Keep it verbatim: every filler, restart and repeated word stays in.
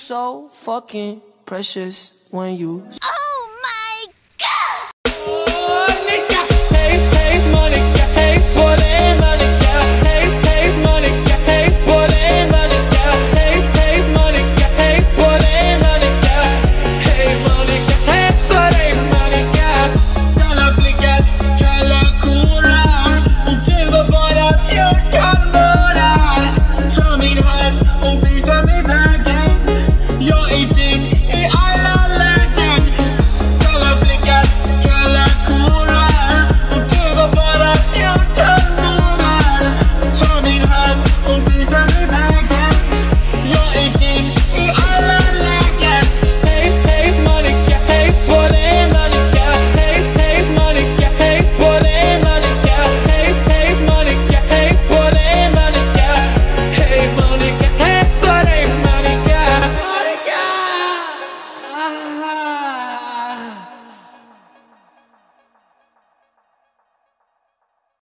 so fucking precious when you. Oh my god! Monika, hey, hey, Monika, hey, både är Monika, hey, hey, Monika, hey, både är Monika, hey, hey, Monika, hey, både är Monika, hey, Monika, hey, både är Monika. Kalla blickar, kalla kårar, och du var bara fjorton månader. Ta min hand och visa mig vägen.